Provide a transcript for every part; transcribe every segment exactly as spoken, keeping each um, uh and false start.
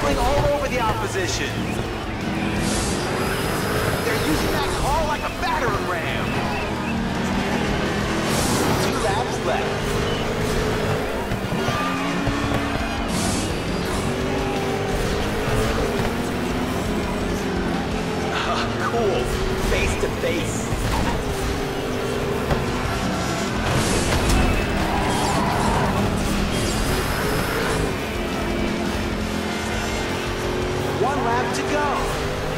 trampling all over the opposition. They're using that car like a battering ram. Two laps left. Cool. Face to face. One lap to go.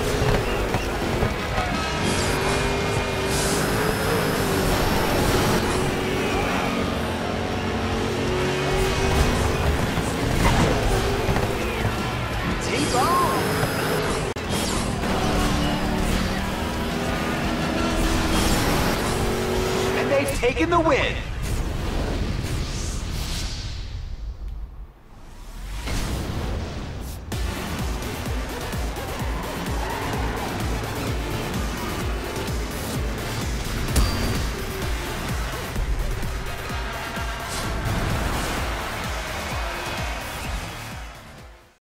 T-bone. And they've taken the win.